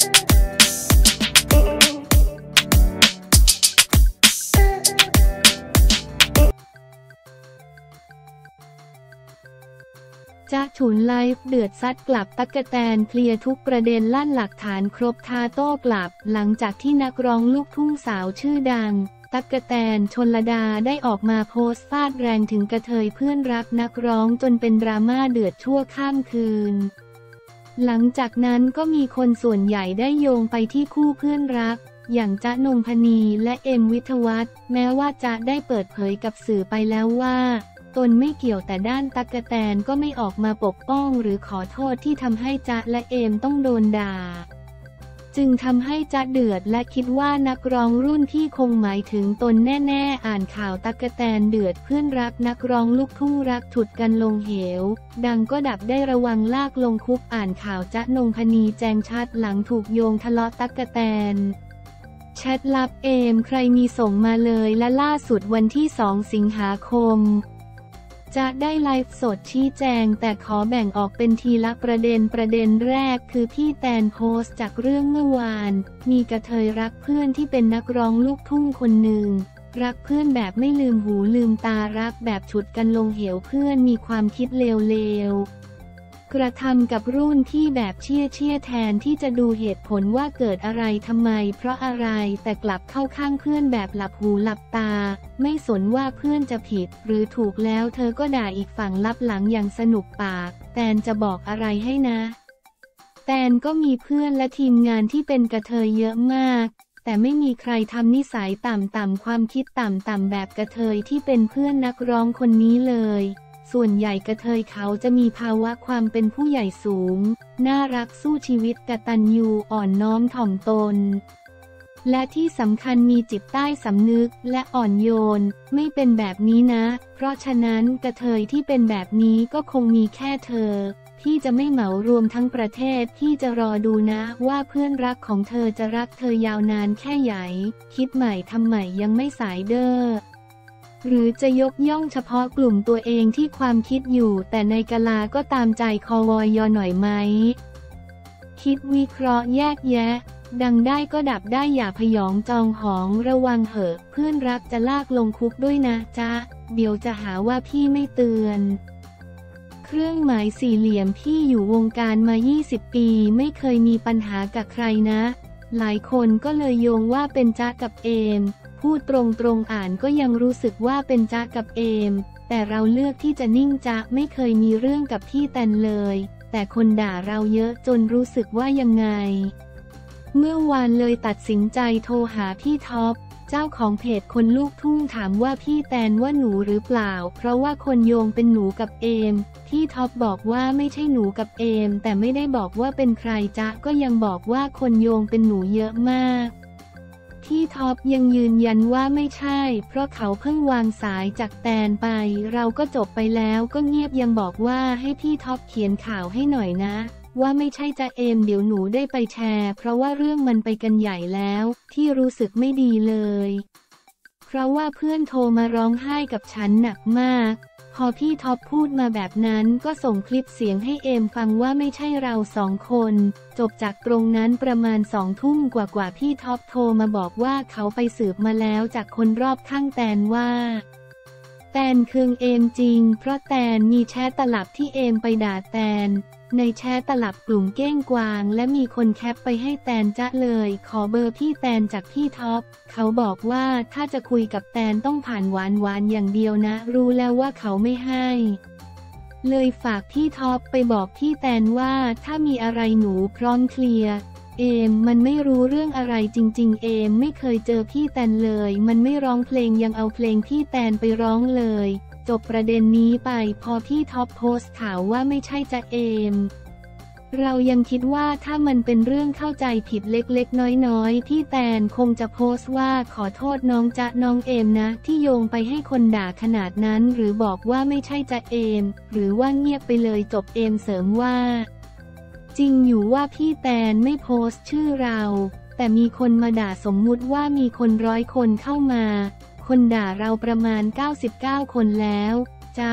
จ๊ะฉุนไลฟ์เดือดซัดกลับตั๊กแตนเคลียร์ทุกประเด็นลั่นหลักฐานครบท้าโต้กลับหลังจากที่นักร้องลูกทุ่งสาวชื่อดังตั๊กแตนชลดาได้ออกมาโพสต์ฟาดแรงถึงกระเทยเพื่อนรักนักร้องจนเป็นดราม่าเดือดชั่วข้ามคืนหลังจากนั้นก็มีคนส่วนใหญ่ได้โยงไปที่คู่เพื่อนรักอย่างจ๊ะนงพนีและเอ็มวิทวัฒน์แม้ว่าจ๊ะได้เปิดเผยกับสื่อไปแล้วว่าตนไม่เกี่ยวแต่ด้านตั๊กแตนก็ไม่ออกมาปกป้องหรือขอโทษที่ทำให้จ๊ะและเอมต้องโดนด่าจึงทำให้จ๊ะเดือดและคิดว่านักร้องรุ่นพี่คงหมายถึงตนแน่ๆอ่านข่าวตั๊กแตนเดือดเพื่อนรักนักร้องลูกทุ่งรักฉุดกันลงเหวดังก็ดับได้ระวังลากลงคุกอ่านข่าวจ๊ะนงพนีแจงชัดหลังถูกโยงทะเลาะตั๊กแตนแชทลับเอมใครมีส่งมาเลยและล่าสุดวันที่2 สิงหาคมจะได้ไลฟ์สดชี้แจงแต่ขอแบ่งออกเป็นทีละประเด็นแรกคือพี่แตนโพสต์จากเรื่องเมื่อวานมีกระเทยรักเพื่อนที่เป็นนักร้องลูกทุ่งคนหนึ่งรักเพื่อนแบบไม่ลืมหูลืมตารักแบบฉุดกันลงเหวเพื่อนมีความคิดเลวกระทำกับรุ่นที่แบบเชี่ยแทนที่จะดูเหตุผลว่าเกิดอะไรทำไมเพราะอะไรแต่กลับเข้าข้างเพื่อนแบบหลับหูหลับตาไม่สนว่าเพื่อนจะผิดหรือถูกแล้วเธอก็ด่าอีกฝั่งลับหลังอย่างสนุกปากแตนจะบอกอะไรให้นะแตนก็มีเพื่อนและทีมงานที่เป็นกระเทยเยอะมากแต่ไม่มีใครทำนิสัยต่ำความคิดต่ำแบบกระเทยที่เป็นเพื่อนนักร้องคนนี้เลยส่วนใหญ่กระเทยเขาจะมีภาวะความเป็นผู้ใหญ่สูงน่ารักสู้ชีวิตกตัญญูอ่อนน้อมถ่อมตนและที่สำคัญมีจิตใต้สำนึกและอ่อนโยนไม่เป็นแบบนี้นะเพราะฉะนั้นกระเทยที่เป็นแบบนี้ก็คงมีแค่เธอที่จะไม่เหมารวมทั้งประเทศที่จะรอดูนะว่าเพื่อนรักของเธอจะรักเธอยาวนานแค่ไหนคิดใหม่ทำใหม่ยังไม่สายเด้อหรือจะยกย่องเฉพาะกลุ่มตัวเองที่ความคิดอยู่แต่ในกะลาก็ตามใจคอวอยหน่อยไหมคิดวิเคราะห์แยกแยะดังได้ก็ดับได้อย่าพยองจองหองระวังเหอะเพื่อนรักจะลากลงคุกด้วยนะจ๊ะเดี๋ยวจะหาว่าพี่ไม่เตือนเครื่องหมายสี่เหลี่ยมพี่อยู่วงการมา20 ปีไม่เคยมีปัญหากับใครนะหลายคนก็เลยโยงว่าเป็นจ๊ะกับเอมพูดตรงอ่านก็ยังรู้สึกว่าเป็นจ๊ะกับเอมแต่เราเลือกที่จะนิ่งจ๊ะไม่เคยมีเรื่องกับพี่แตนเลยแต่คนด่าเราเยอะจนรู้สึกว่ายังไงเมื่อวานเลยตัดสินใจโทรหาพี่ท็อปเจ้าของเพจคนลูกทุ่งถามว่าพี่แตนว่าหนูหรือเปล่าเพราะว่าคนโยงเป็นหนูกับเอมพี่ท็อปบอกว่าไม่ใช่หนูกับเอมแต่ไม่ได้บอกว่าเป็นใครจ๊ะก็ยังบอกว่าคนโยงเป็นหนูเยอะมากพี่ท็อปยังยืนยันว่าไม่ใช่เพราะเขาเพิ่งวางสายจากแตนไปเราก็จบไปแล้วก็เงียบยังบอกว่าให้พี่ท็อปเขียนข่าวให้หน่อยนะว่าไม่ใช่จ๊ะเอมเดี๋ยวหนูได้ไปแชร์เพราะว่าเรื่องมันไปกันใหญ่แล้วที่รู้สึกไม่ดีเลยเพราะว่าเพื่อนโทรมาร้องไห้กับฉันหนักมากพอพี่ท็อปพูดมาแบบนั้นก็ส่งคลิปเสียงให้เอมฟังว่าไม่ใช่เรา2 คนจบจากตรงนั้นประมาณ2 ทุ่มกว่าพี่ท็อปโทรมาบอกว่าเขาไปสืบมาแล้วจากคนรอบข้างแตนว่าแตนเคืองเอมจริงเพราะแตนมีแชทตลับที่เอมไปด่าแตนในแชทตลับกลุ่มเก้งกวางและมีคนแคปไปให้แตนจ๊ะเลยขอเบอร์พี่แตนจากพี่ท็อปเขาบอกว่าถ้าจะคุยกับแตนต้องผ่านหวานอย่างเดียวนะรู้แล้วว่าเขาไม่ให้เลยฝากพี่ท็อปไปบอกพี่แตนว่าถ้ามีอะไรหนูพร้อมเคลียร์เอมมันไม่รู้เรื่องอะไรจริงๆเอมไม่เคยเจอพี่แตนเลยมันไม่ร้องเพลงยังเอาเพลงพี่แตนไปร้องเลยจบประเด็นนี้ไปพอพี่ท็อปโพสต์ข่าวว่าไม่ใช่จ๊ะเอมเรายังคิดว่าถ้ามันเป็นเรื่องเข้าใจผิดเล็กๆน้อยๆพี่แตนคงจะโพสต์ว่าขอโทษน้องจ๊ะน้องเอมนะที่โยงไปให้คนด่าขนาดนั้นหรือบอกว่าไม่ใช่จ๊ะเอมหรือว่าเงียบไปเลยจบเอมเสริมว่าจริงอยู่ว่าพี่แตนไม่โพสต์ชื่อเราแต่มีคนมาด่าสมมุติว่ามีคน100 คนเข้ามาคนด่าเราประมาณ99 คนแล้วจ๊ะ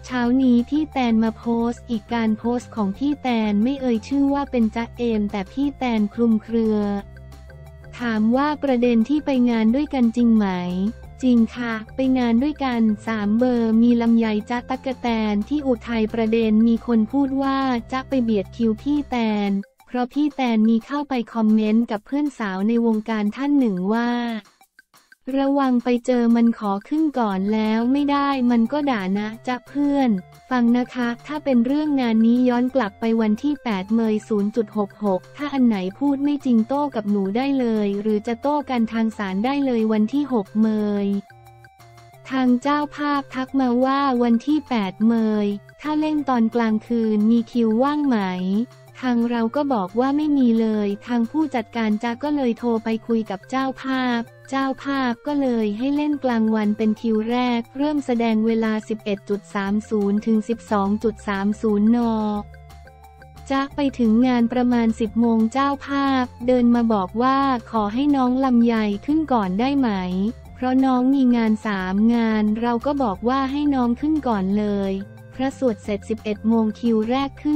เช้านี้พี่แตนมาโพสต์อีกการโพสต์ของพี่แตนไม่เอ่ยชื่อว่าเป็นจ๊ะเอมแต่พี่แตนคลุมเครือถามว่าประเด็นที่ไปงานด้วยกันจริงไหมจริงค่ะไปงานด้วยกัน3 เบอร์มีลำไยจ๊ะตั๊กแตนที่อุทัยประเด็นมีคนพูดว่าจ๊ะไปเบียดคิวพี่แตนเพราะพี่แตนมีเข้าไปคอมเมนต์กับเพื่อนสาวในวงการท่านหนึ่งว่าระวังไปเจอมันขอขึ้นก่อนแล้วไม่ได้มันก็ด่านะจ๊ะเพื่อนฟังนะคะถ้าเป็นเรื่องงานนี้ย้อนกลับไปวันที่8 เมษายน 0.66 ถ้าอันไหนพูดไม่จริงโต้กับหนูได้เลยหรือจะโต้กันทางศาลได้เลยวันที่6 เมษายนทางเจ้าภาพทักมาว่าวันที่8 เมษายนถ้าเล่นตอนกลางคืนมีคิวว่างไหมทางเราก็บอกว่าไม่มีเลยทางผู้จัดการจ๊ะก็เลยโทรไปคุยกับเจ้าภาพก็เลยให้เล่นกลางวันเป็นคิวแรกเริ่มแสดงเวลา 11.30 ถึง 12.30 น.จ๊ะไปถึงงานประมาณ 10 โมงเจ้าภาพเดินมาบอกว่าขอให้น้องลำไยขึ้นก่อนได้ไหมเพราะน้องมีงาน3 งานเราก็บอกว่าให้น้องขึ้นก่อนเลยพระสวดเสร็จ 11 โมงคิวแรกขึ้น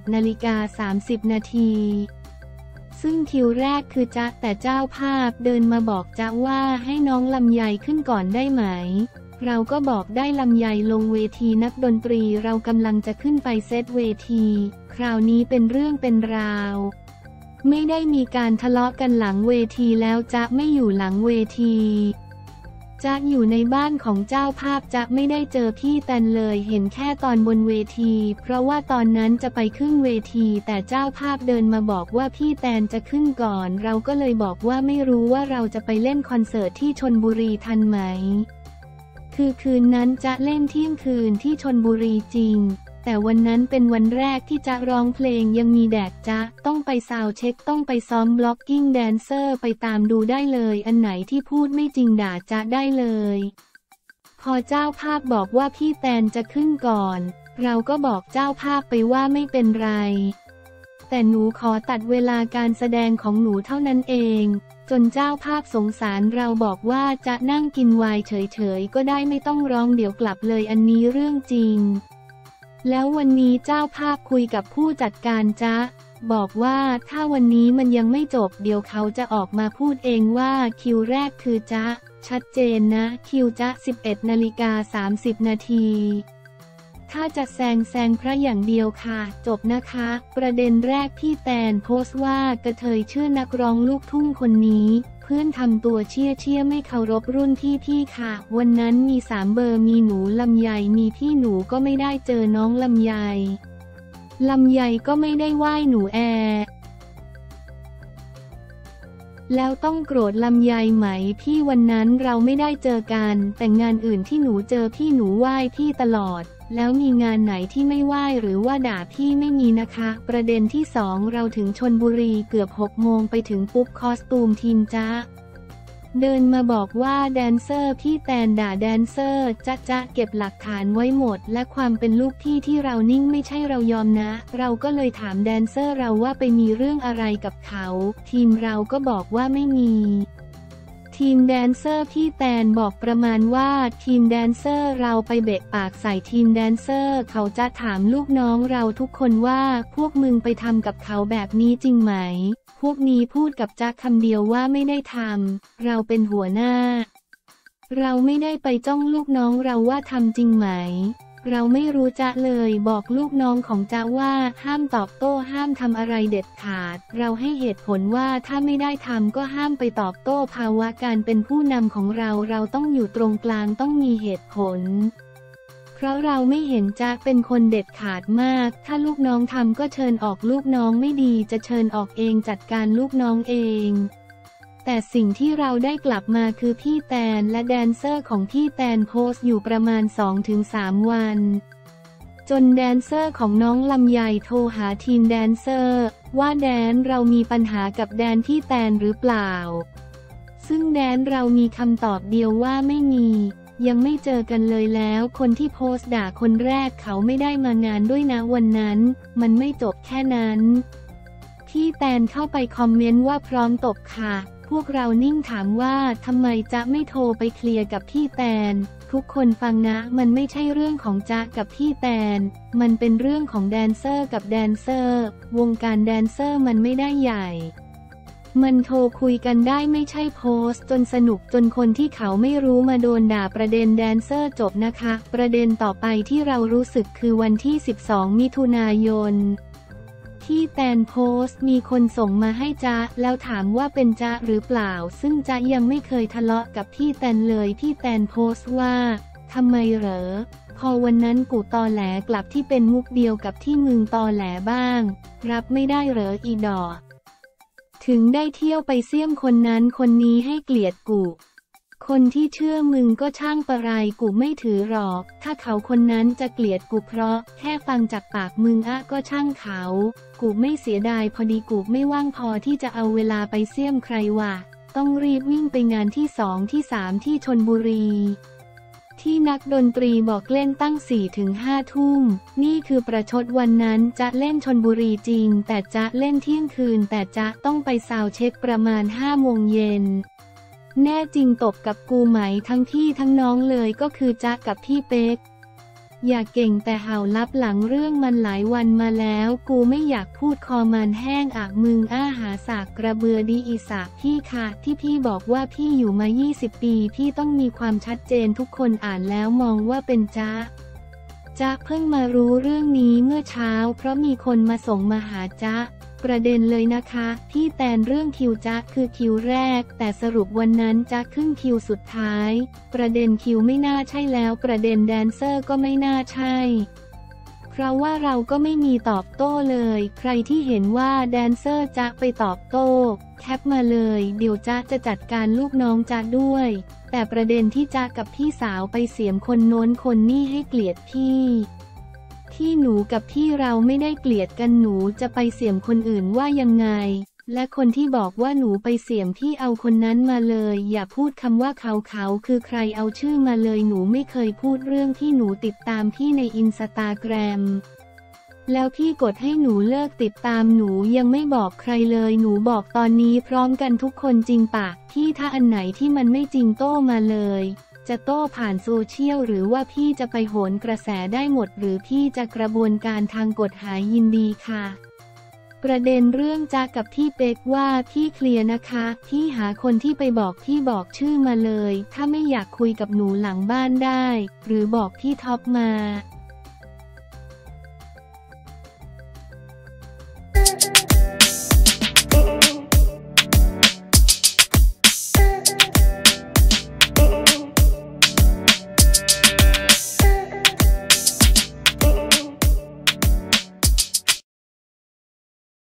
11:30 นาทีซึ่งคิวแรกคือจ๊ะแต่เจ้าภาพเดินมาบอกจ๊ะว่าให้น้องลำไยขึ้นก่อนได้ไหมเราก็บอกได้ลำไยลงเวทีนักดนตรีเรากำลังจะขึ้นไปเซตเวทีคราวนี้เป็นเรื่องเป็นราวไม่ได้มีการทะเลาะกันหลังเวทีแล้วจ๊ะไม่อยู่หลังเวทีจ๊ะอยู่ในบ้านของเจ้าภาพจ๊ะไม่ได้เจอพี่แตนเลยเห็นแค่ตอนบนเวทีเพราะว่าตอนนั้นจะไปขึ้นเวทีแต่เจ้าภาพเดินมาบอกว่าพี่แตนจะขึ้นก่อนเราก็เลยบอกว่าไม่รู้ว่าเราจะไปเล่นคอนเสิร์ตที่ชลบุรีทันไหมคือคืนนั้นจ๊ะเล่นเที่ยงคืนที่ชลบุรีจริงแต่วันนั้นเป็นวันแรกที่จ๊ะร้องเพลงยังมีแดดจ๊ะต้องไปซาวด์เช็คต้องไปซ้อมบล็อกกิ้งแดนเซอร์ไปตามดูได้เลยอันไหนที่พูดไม่จริงด่าจ๊ะได้เลยพอเจ้าภาพบอกว่าพี่แตนจะขึ้นก่อนเราก็บอกเจ้าภาพไปว่าไม่เป็นไรแต่หนูขอตัดเวลาการแสดงของหนูเท่านั้นเองจนเจ้าภาพสงสารเราบอกว่าจะนั่งกินไวน์เฉยๆก็ได้ไม่ต้องร้องเดี๋ยวกลับเลยอันนี้เรื่องจริงแล้ววันนี้เจ้าภาพคุยกับผู้จัดการจ๊ะบอกว่าถ้าวันนี้มันยังไม่จบเดี๋ยวเขาจะออกมาพูดเองว่าคิวแรกคือจ๊ะชัดเจนนะคิวจ๊ะ 11:30 นาทีถ้าจะแซงพระอย่างเดียวค่ะจบนะคะประเด็นแรกพี่แตนโพสต์ว่ากระเทยเชื่อนักร้องลูกทุ่งคนนี้เพื่อนทำตัวเชี่ยไม่เคารพรุ่นพี่ค่ะวันนั้นมี3 เบอร์มีหนูลำไยมีพี่หนูก็ไม่ได้เจอน้องลำไยก็ไม่ได้ไหว้หนูแล้วต้องโกรธลำไยไหมพี่วันนั้นเราไม่ได้เจอกันแต่งานอื่นที่หนูเจอพี่หนูไหว้พี่ตลอดแล้วมีงานไหนที่ไม่ไหว้หรือว่าด่าพี่ไม่มีนะคะประเด็นที่2เราถึงชลบุรีเกือบ6 โมงไปถึงปุ๊บคอสตูมทีมจ๊ะเดินมาบอกว่าแดนเซอร์พี่แตนด่าแดนเซอร์จ๊ะเก็บหลักฐานไว้หมดและความเป็นลูกพี่ที่เรานิ่งไม่ใช่เรายอมนะเราก็เลยถามแดนเซอร์เราว่าไปมีเรื่องอะไรกับเขาทีมเราก็บอกว่าไม่มีทีมแดนเซอร์พี่แตนบอกประมาณว่าทีมแดนเซอร์เราไปเบะปากใส่ทีมแดนเซอร์เขาจะถามลูกน้องเราทุกคนว่าพวกมึงไปทำกับเขาแบบนี้จริงไหมพวกนี้พูดกับจ๊ะคำเดียวว่าไม่ได้ทำเราเป็นหัวหน้าเราไม่ได้ไปจ้องลูกน้องเราว่าทำจริงไหมเราไม่รู้จ๊ะเลยบอกลูกน้องของจ๊ะว่าห้ามตอบโต้ห้ามทำอะไรเด็ดขาดเราให้เหตุผลว่าถ้าไม่ได้ทำก็ห้ามไปตอบโต้ภาวะการเป็นผู้นำของเราต้องอยู่ตรงกลางต้องมีเหตุผลเพราะเราไม่เห็นจ๊ะเป็นคนเด็ดขาดมากถ้าลูกน้องทำก็เชิญออกลูกน้องไม่ดีจะเชิญออกเองจัดการลูกน้องเองแต่สิ่งที่เราได้กลับมาคือพี่แตนและแดนเซอร์ของพี่แตนโพสต์อยู่ประมาณ 2-3 วันจนแดนเซอร์ของน้องลำไยโทรหาทีมแดนเซอร์ว่าแดนเรามีปัญหากับแดนพี่แตนหรือเปล่าซึ่งแดนเรามีคำตอบเดียวว่าไม่มียังไม่เจอกันเลยแล้วคนที่โพสต์ด่าคนแรกเขาไม่ได้มางานด้วยนะวันนั้นมันไม่จบแค่นั้นพี่แตนเข้าไปคอมเมนต์ว่าพร้อมตบค่ะพวกเรานิ่งถามว่าทำไมจ๊ะไม่โทรไปเคลียร์กับพี่แตนทุกคนฟังนะมันไม่ใช่เรื่องของจ๊ะกับพี่แตนมันเป็นเรื่องของแดนเซอร์กับแดนเซอร์วงการแดนเซอร์มันไม่ได้ใหญ่มันโทรคุยกันได้ไม่ใช่โพสต์จนสนุกจนคนที่เขาไม่รู้มาโดนด่าประเด็นแดนเซอร์จบนะคะประเด็นต่อไปที่เรารู้สึกคือวันที่12 มิถุนายนที่แตนโพสต์มีคนส่งมาให้จ๊ะแล้วถามว่าเป็นจ๊ะหรือเปล่าซึ่งจ๊ะยังไม่เคยทะเลาะกับพี่แตนเลยพี่แตนโพสต์ว่าทำไมเหรอพอวันนั้นกูตอแหลกลับที่เป็นมุกเดียวกับที่มึงตอแหลบ้างรับไม่ได้เหรออีดอกถึงได้เที่ยวไปเสี่ยมคนนั้นคนนี้ให้เกลียดกูคนที่เชื่อมึงก็ช่างปะไรกูไม่ถือหรอกถ้าเขาคนนั้นจะเกลียดกูเพราะแค่ฟังจากปากมึงก็ช่างเขากูไม่เสียดายพอดีกูไม่ว่างพอที่จะเอาเวลาไปเสี่ยมใครว่ะต้องรีบวิ่งไปงานที่2ที่3ที่ชลบุรีที่นักดนตรีบอกเล่นตั้ง 4-5 ทุ่มนี่คือประชดวันนั้นจะเล่นชลบุรีจริงแต่จะเล่นเที่ยงคืนแต่จะต้องไปซาวด์เช็คประมาณ5 โมงเย็นแน่จริงตบกับกูไหมทั้งพี่ทั้งน้องเลยก็คือจ๊ะกับพี่เป๊กอย่าเก่งแต่เห่าลับหลังเรื่องมันหลายวันมาแล้วกูไม่อยากพูดคอมันแห้งมึงหาสากกระเบือดีอีสากพี่ค่ะที่พี่บอกว่าพี่อยู่มา20 ปีพี่ต้องมีความชัดเจนทุกคนอ่านแล้วมองว่าเป็นจ๊ะเพิ่งมารู้เรื่องนี้เมื่อเช้าเพราะมีคนมาส่งมาหาจ๊ะประเด็นเลยนะคะพี่แตนเรื่องคิวจ๊ะคือคิวแรกแต่สรุปวันนั้นจ๊ะขึ้นคิวสุดท้ายประเด็นคิวไม่น่าใช่แล้วประเด็นแดนเซอร์ก็ไม่น่าใช่เพราะว่าเราก็ไม่มีตอบโต้เลยใครที่เห็นว่าแดนเซอร์จ๊ะไปตอบโต้แคปมาเลยเดี๋ยวจ๊ะจะจัดการลูกน้องจ๊ะด้วยแต่ประเด็นที่จ๊ะกับพี่สาวไปเสียมคนโน้นคนนี่ให้เกลียดพี่ที่หนูกับพี่เราไม่ได้เกลียดกันหนูจะไปเสี่ยมคนอื่นว่ายังไงและคนที่บอกว่าหนูไปเสี่ยมพี่เอาคนนั้นมาเลยอย่าพูดคำว่าเขาคือใครเอาชื่อมาเลยหนูไม่เคยพูดเรื่องที่หนูติดตามพี่ในอินสตาแกรมแล้วพี่กดให้หนูเลิกติดตามหนูยังไม่บอกใครเลยหนูบอกตอนนี้พร้อมกันทุกคนจริงปะพี่ถ้าอันไหนที่มันไม่จริงโต้มาเลยจะโต้ผ่านโซเชียลหรือว่าพี่จะไปโหนกระแสได้หมดหรือพี่จะกระบวนการทางกฎหมายยินดีค่ะประเด็นเรื่องจ๊ะกับพี่เป๊กว่าพี่เคลียร์นะคะพี่หาคนที่ไปบอกพี่บอกชื่อมาเลยถ้าไม่อยากคุยกับหนูหลังบ้านได้หรือบอกพี่ท็อปมา